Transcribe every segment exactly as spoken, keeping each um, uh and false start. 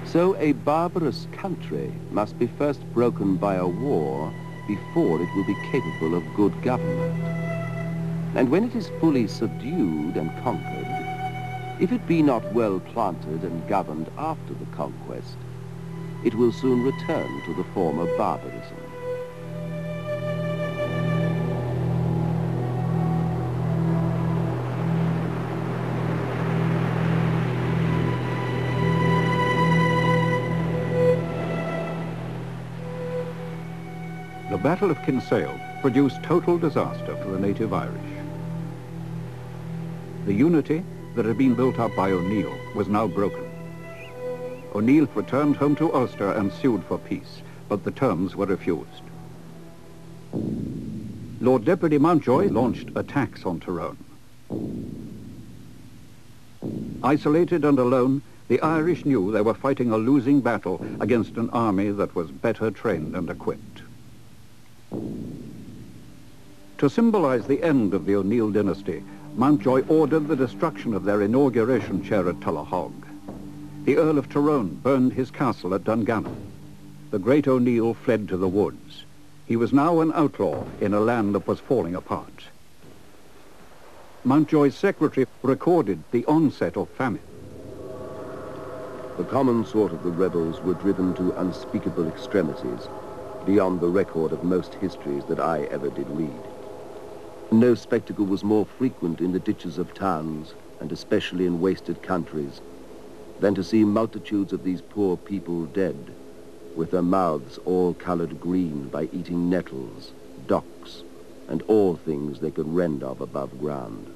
So a barbarous country must be first broken by a war before it will be capable of good government. And when it is fully subdued and conquered, if it be not well planted and governed after the conquest, it will soon return to the former barbarism. The Battle of Kinsale produced total disaster for the native Irish. The unity that had been built up by O'Neill was now broken. O'Neill returned home to Ulster and sued for peace, but the terms were refused. Lord Deputy Mountjoy launched attacks on Tyrone. Isolated and alone, the Irish knew they were fighting a losing battle against an army that was better trained and equipped. To symbolize the end of the O'Neill dynasty, Mountjoy ordered the destruction of their inauguration chair at Tullahog. The Earl of Tyrone burned his castle at Dungannon. The great O'Neill fled to the woods. He was now an outlaw in a land that was falling apart. Mountjoy's secretary recorded the onset of famine. The common sort of the rebels were driven to unspeakable extremities, beyond the record of most histories that I ever did read. No spectacle was more frequent in the ditches of towns, and especially in wasted countries, than to see multitudes of these poor people dead, with their mouths all colored green by eating nettles, docks, and all things they could rend of above ground.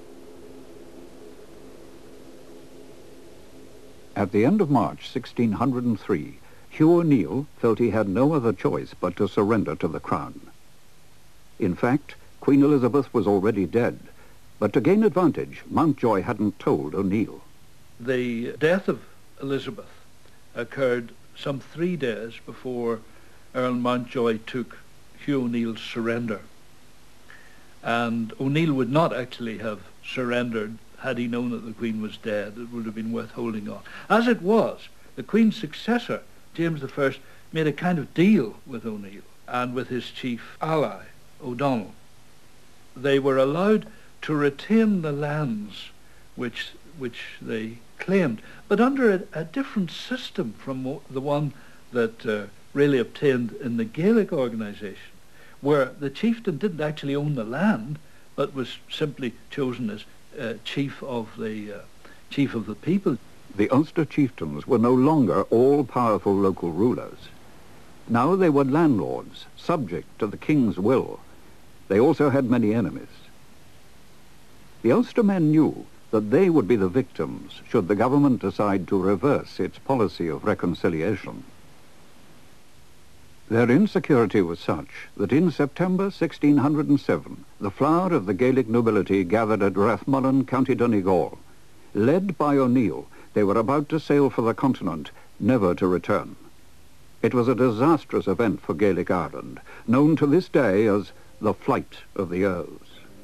At the end of March sixteen hundred three, Hugh O'Neill felt he had no other choice but to surrender to the crown. In fact, Queen Elizabeth was already dead, but to gain advantage, Mountjoy hadn't told O'Neill. The death of Elizabeth occurred some three days before Earl Mountjoy took Hugh O'Neill's surrender. And O'Neill would not actually have surrendered had he known that the Queen was dead. It would have been worth holding on. As it was, the Queen's successor, James the First, made a kind of deal with O'Neill and with his chief ally, O'Donnell. They were allowed to retain the lands which, which they claimed, but under a, a different system from the one that uh, really obtained in the Gaelic organisation, where the chieftain didn't actually own the land, but was simply chosen as uh, chief of the uh, chief of the people. The Ulster chieftains were no longer all-powerful local rulers. Now they were landlords, subject to the king's will. They also had many enemies. The Ulster men knew that they would be the victims should the government decide to reverse its policy of reconciliation. Their insecurity was such that in September sixteen hundred seven, the flower of the Gaelic nobility gathered at Rathmullen, County Donegal. Led by O'Neill, they were about to sail for the continent, never to return. It was a disastrous event for Gaelic Ireland, known to this day as the Flight of the Earls.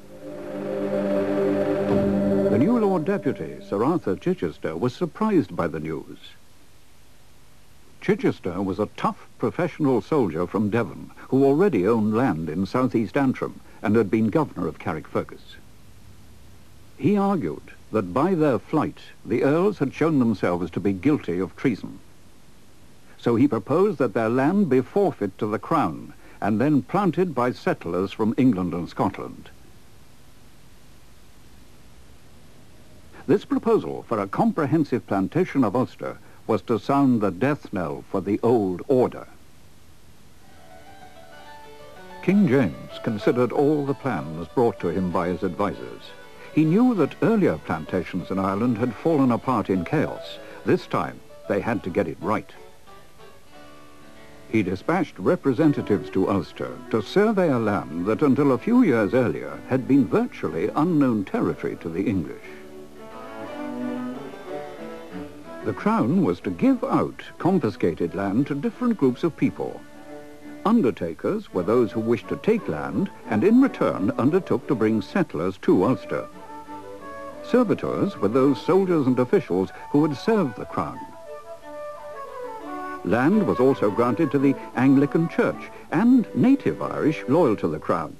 The new Lord Deputy, Sir Arthur Chichester, was surprised by the news. Chichester was a tough professional soldier from Devon who already owned land in southeast Antrim and had been governor of Carrickfergus. He argued that by their flight, the Earls had shown themselves to be guilty of treason. So he proposed that their land be forfeit to the Crown and then planted by settlers from England and Scotland. This proposal for a comprehensive plantation of Ulster was to sound the death knell for the old order. King James considered all the plans brought to him by his advisers. He knew that earlier plantations in Ireland had fallen apart in chaos. This time, they had to get it right. He dispatched representatives to Ulster to survey a land that until a few years earlier had been virtually unknown territory to the English. The Crown was to give out confiscated land to different groups of people. Undertakers were those who wished to take land and in return undertook to bring settlers to Ulster. Servitors were those soldiers and officials who had served the Crown. Land was also granted to the Anglican Church and native Irish loyal to the Crown.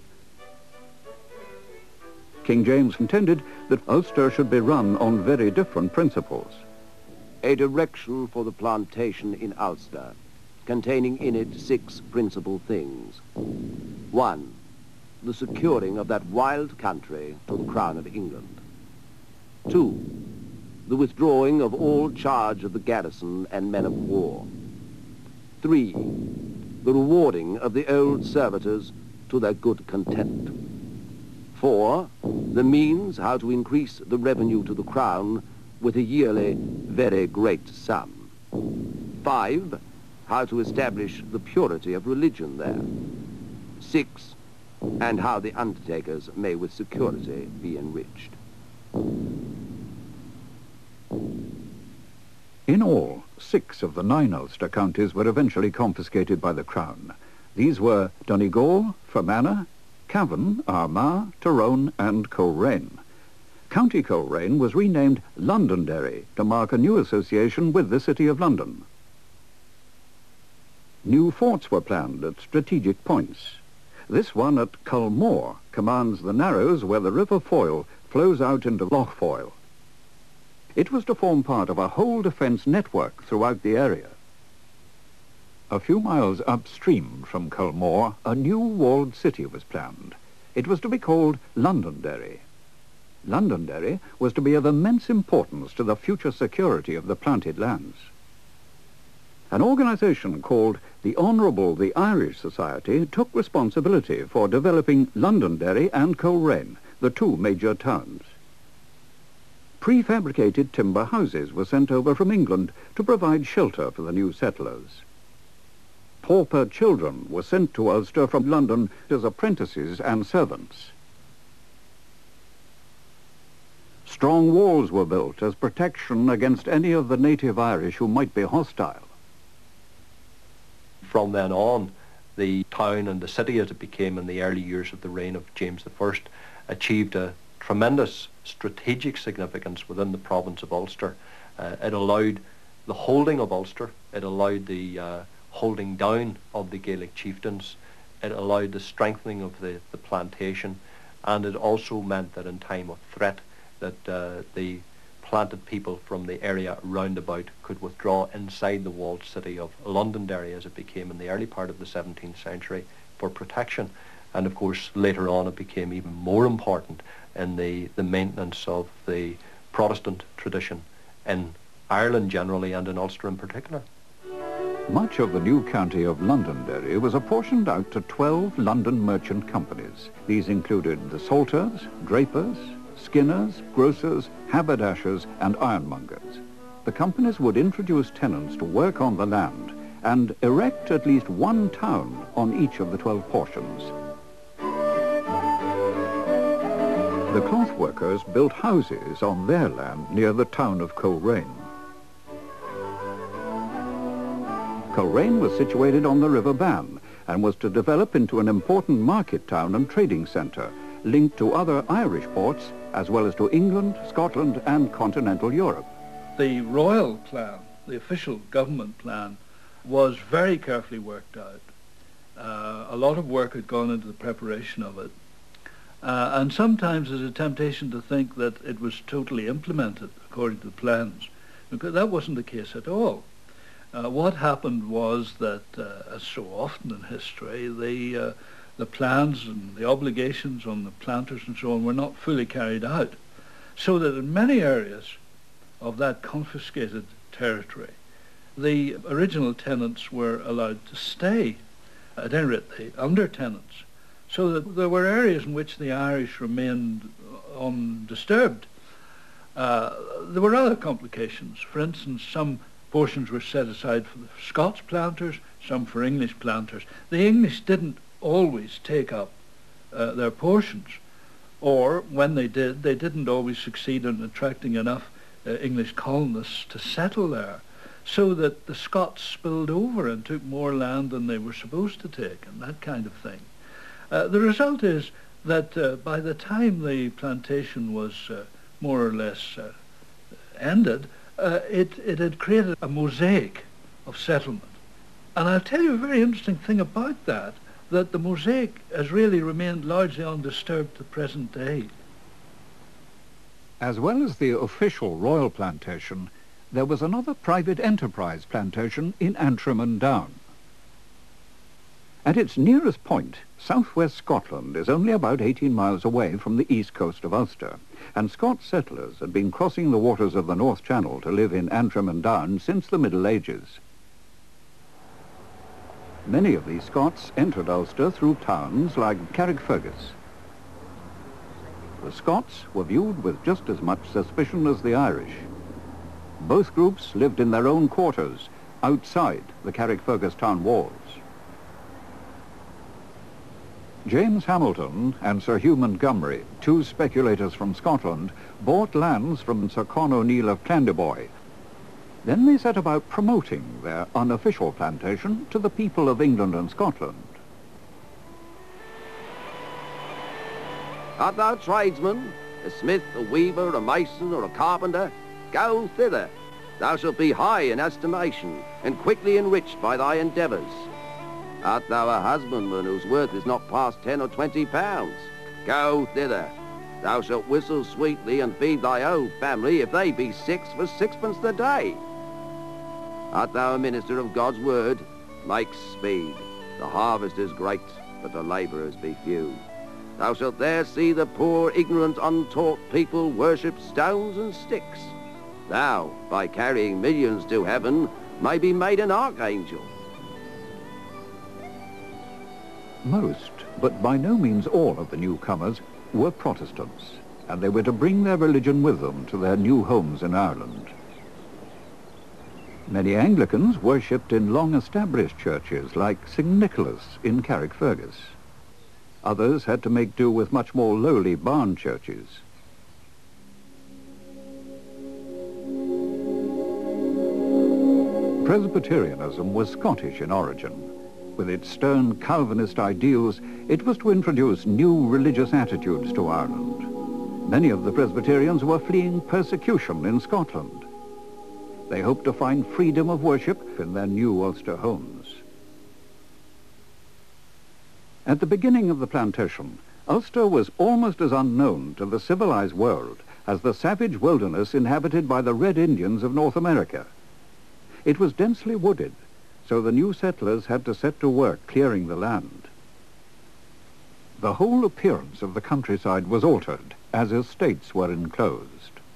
King James intended that Ulster should be run on very different principles. A direction for the plantation in Ulster, containing in it six principal things. One, the securing of that wild country to the Crown of England. Two, the withdrawing of all charge of the garrison and men of war. Three, the rewarding of the old servitors to their good content. Four, the means how to increase the revenue to the Crown with a yearly very great sum. Five, how to establish the purity of religion there. Six, and how the undertakers may with security be enriched. In all, six of the nine Ulster counties were eventually confiscated by the Crown. These were Donegal, Fermanagh, Cavan, Armagh, Tyrone and Coleraine. County Coleraine was renamed Londonderry to mark a new association with the City of London. New forts were planned at strategic points. This one at Culmore commands the narrows where the River Foyle flows out into Lough Foyle. It was to form part of a whole defence network throughout the area. A few miles upstream from Culmore, a new walled city was planned. It was to be called Londonderry. Londonderry was to be of immense importance to the future security of the planted lands. An organisation called the Honourable the Irish Society took responsibility for developing Londonderry and Coleraine, the two major towns. Prefabricated timber houses were sent over from England to provide shelter for the new settlers. Pauper children were sent to Ulster from London as apprentices and servants. Strong walls were built as protection against any of the native Irish who might be hostile. From then on, the town and the city as it became in the early years of the reign of James the First achieved a tremendous strategic significance within the province of Ulster. Uh, it allowed the holding of Ulster, it allowed the uh, holding down of the Gaelic chieftains, it allowed the strengthening of the, the plantation, and it also meant that in time of threat that uh, the planted people from the area round about could withdraw inside the walled city of Londonderry as it became in the early part of the seventeenth century for protection. And of course later on it became even more important in the, the maintenance of the Protestant tradition in Ireland generally and in Ulster in particular. Much of the new county of Londonderry was apportioned out to twelve London merchant companies. These included the salters, drapers, skinners, grocers, haberdashers and ironmongers. The companies would introduce tenants to work on the land and erect at least one town on each of the twelve portions. The cloth workers built houses on their land near the town of Coleraine. Coleraine was situated on the River Bann and was to develop into an important market town and trading centre, linked to other Irish ports as well as to England, Scotland and continental Europe. The royal plan, the official government plan, was very carefully worked out. Uh, a lot of work had gone into the preparation of it. Uh, and sometimes there's a temptation to think that it was totally implemented according to the plans, because that wasn't the case at all. Uh, what happened was that, uh, as so often in history, the, uh, the plans and the obligations on the planters and so on were not fully carried out, so that in many areas of that confiscated territory, the original tenants were allowed to stay, at any rate the under-tenants, so that there were areas in which the Irish remained undisturbed. Uh, there were other complications. For instance, some portions were set aside for the Scots planters, some for English planters. The English didn't always take up uh, their portions, or when they did, they didn't always succeed in attracting enough uh, English colonists to settle there, so that the Scots spilled over and took more land than they were supposed to take, and that kind of thing. Uh, the result is that uh, by the time the plantation was uh, more or less uh, ended, uh, it, it had created a mosaic of settlement. And I'll tell you a very interesting thing about that, that the mosaic has really remained largely undisturbed to the present day. As well as the official royal plantation, there was another private enterprise plantation in Antrim and Down. At its nearest point, southwest Scotland is only about eighteen miles away from the east coast of Ulster, and Scots settlers had been crossing the waters of the North Channel to live in Antrim and Down since the Middle Ages. Many of these Scots entered Ulster through towns like Carrickfergus. The Scots were viewed with just as much suspicion as the Irish. Both groups lived in their own quarters, outside the Carrickfergus town walls. James Hamilton and Sir Hugh Montgomery, two speculators from Scotland, bought lands from Sir Con O'Neill of Clandeboy. Then they set about promoting their unofficial plantation to the people of England and Scotland. Art thou tradesman, a smith, a weaver, a mason, or a carpenter? Go thither. Thou shalt be high in estimation, and quickly enriched by thy endeavours. Art thou a husbandman whose worth is not past ten or twenty pounds? Go thither. Thou shalt whistle sweetly and feed thy whole family if they be six for sixpence the day. Art thou a minister of God's word? Make speed. The harvest is great, but the labourers be few. Thou shalt there see the poor, ignorant, untaught people worship stones and sticks. Thou, by carrying millions to heaven, may be made an archangel. Most, but by no means all of the newcomers, were Protestants, and they were to bring their religion with them to their new homes in Ireland. Many Anglicans worshipped in long-established churches like Saint Nicholas in Carrickfergus. Others had to make do with much more lowly barn churches. Presbyterianism was Scottish in origin. With its stern Calvinist ideals, it was to introduce new religious attitudes to Ireland. Many of the Presbyterians were fleeing persecution in Scotland. They hoped to find freedom of worship in their new Ulster homes. At the beginning of the plantation, Ulster was almost as unknown to the civilized world as the savage wilderness inhabited by the Red Indians of North America. It was densely wooded, so the new settlers had to set to work clearing the land. The whole appearance of the countryside was altered as estates were enclosed.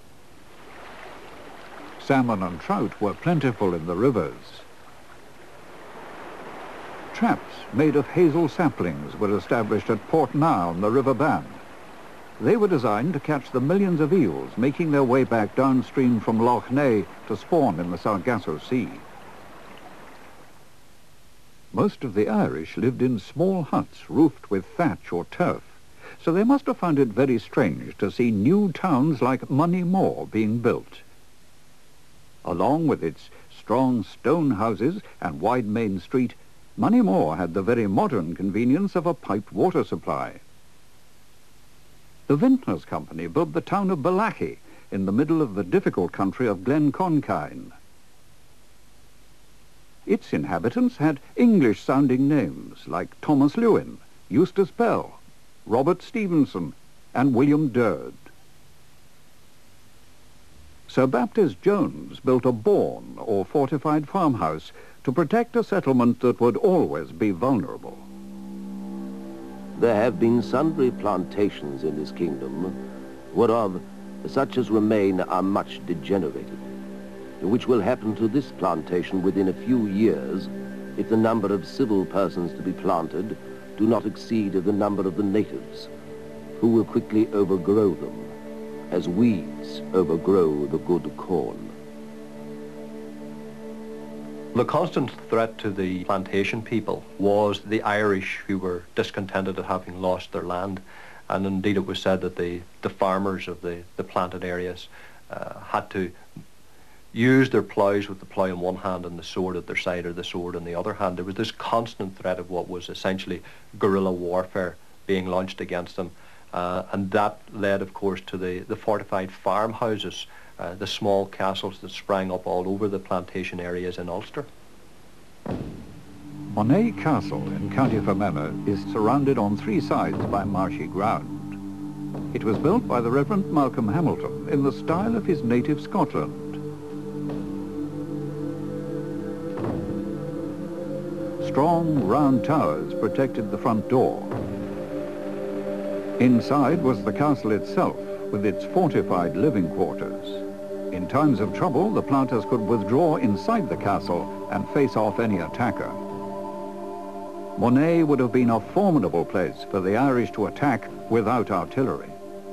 Salmon and trout were plentiful in the rivers. Traps made of hazel saplings were established at Port Na on the River Bann. They were designed to catch the millions of eels making their way back downstream from Lough Neagh to spawn in the Sargasso Sea. Most of the Irish lived in small huts roofed with thatch or turf, so they must have found it very strange to see new towns like Moneymore being built. Along with its strong stone houses and wide main street, Moneymore had the very modern convenience of a piped water supply. The Vintners Company built the town of Bellaghy in the middle of the difficult country of Glenconkine. Its inhabitants had English-sounding names like Thomas Lewin, Eustace Bell, Robert Stevenson, and William Durd. Sir Baptist Jones built a bawn or fortified farmhouse to protect a settlement that would always be vulnerable. There have been sundry plantations in this kingdom, whereof such as remain are much degenerated, which will happen to this plantation within a few years if the number of civil persons to be planted do not exceed the number of the natives, who will quickly overgrow them, as weeds overgrow the good corn. The constant threat to the plantation people was the Irish, who were discontented at having lost their land, and indeed it was said that the, the farmers of the, the planted areas uh, had to use their ploughs with the plough in one hand and the sword at their side, or the sword in the other hand. There was this constant threat of what was essentially guerrilla warfare being launched against them, uh, and that led, of course, to the, the fortified farmhouses, uh, the small castles that sprang up all over the plantation areas in Ulster. Monet Castle in County Fermanagh is surrounded on three sides by marshy ground. It was built by the Reverend Malcolm Hamilton in the style of his native Scotland. Strong, round towers protected the front door. Inside was the castle itself, with its fortified living quarters. In times of trouble, the planters could withdraw inside the castle and face off any attacker. Monet would have been a formidable place for the Irish to attack without artillery.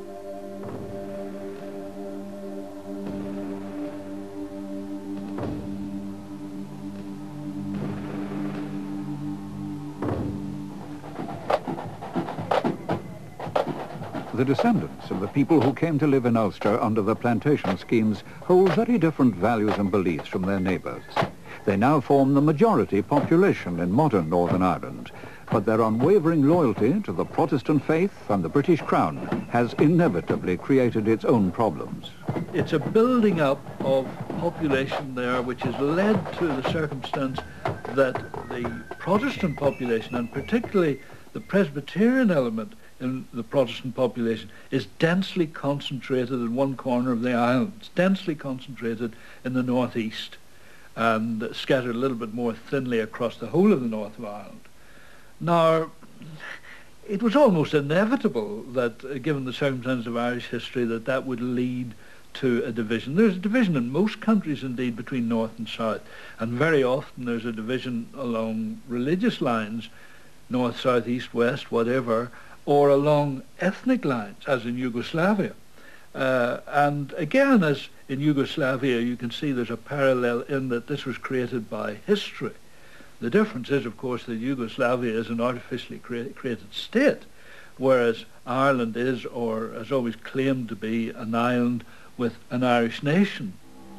The descendants of the people who came to live in Ulster under the plantation schemes hold very different values and beliefs from their neighbours. They now form the majority population in modern Northern Ireland, but their unwavering loyalty to the Protestant faith and the British Crown has inevitably created its own problems. It's a building up of population there which has led to the circumstance that the Protestant population, and particularly the Presbyterian element in the Protestant population, is densely concentrated in one corner of the island. It's densely concentrated in the northeast and scattered a little bit more thinly across the whole of the north of Ireland. Now, it was almost inevitable that, uh, given the circumstances of Irish history, that that would lead to a division. There's a division in most countries, indeed, between north and south, and very often there's a division along religious lines, north, south, east, west, whatever, or along ethnic lines, as in Yugoslavia. Uh, and again, as in Yugoslavia, you can see there's a parallel in that this was created by history. The difference is, of course, that Yugoslavia is an artificially crea- created state, whereas Ireland is, or has always claimed to be, an island with an Irish nation.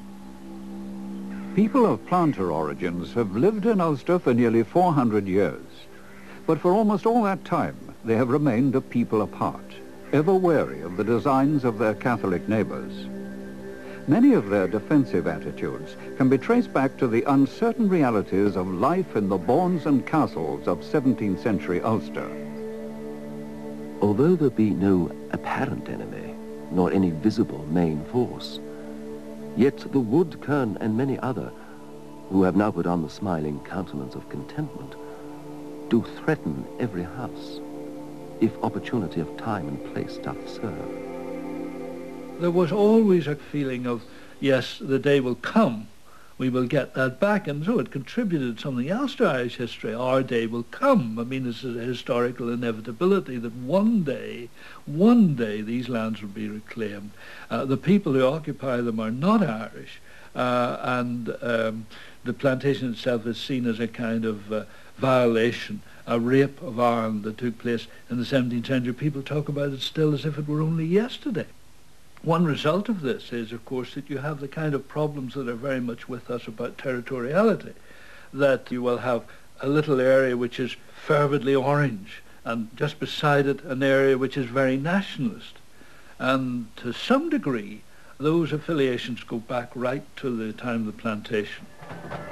People of planter origins have lived in Ulster for nearly four hundred years, but for almost all that time, they have remained a people apart, ever wary of the designs of their Catholic neighbours. Many of their defensive attitudes can be traced back to the uncertain realities of life in the bournes and castles of seventeenth century Ulster. Although there be no apparent enemy, nor any visible main force, yet the wood, kern, and many other, who have now put on the smiling countenance of contentment, do threaten every house, if opportunity of time and place doth serve. There was always a feeling of, yes, the day will come, we will get that back, and so it contributed something else to Irish history. Our day will come. I mean, it's a historical inevitability that one day, one day these lands will be reclaimed. Uh, the people who occupy them are not Irish, uh, and um, the plantation itself is seen as a kind of uh, violation, a rape of Ireland that took place in the seventeenth century. People talk about it still as if it were only yesterday. One result of this is, of course, that you have the kind of problems that are very much with us about territoriality, that you will have a little area which is fervidly orange, and just beside it an area which is very nationalist. And to some degree, those affiliations go back right to the time of the plantation.